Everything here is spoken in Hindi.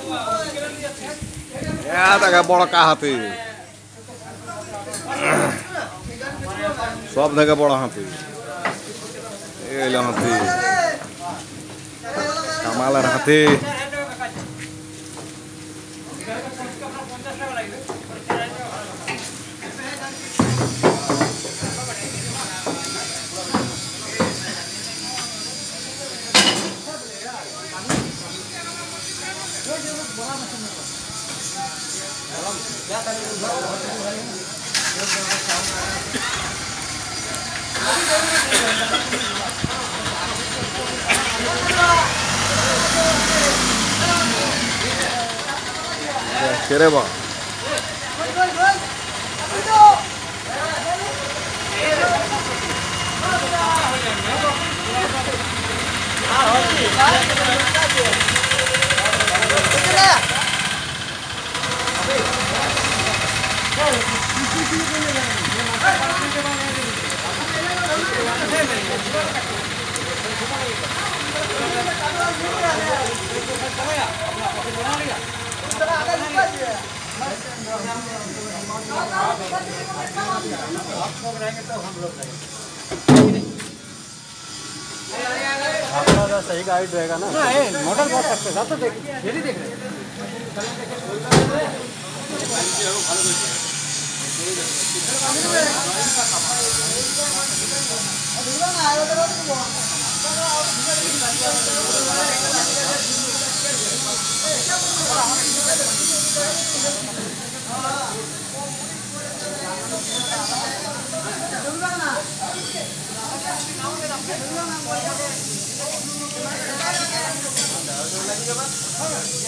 Ya tak বড় কা হাতি সব থেকে বড় হাতি এই হলো হাতি কামালের হাতি Kere bang. आपका सही गाइड रहेगा ना मॉडल बहुत सकते हैं तो देख ये देख रहे हैं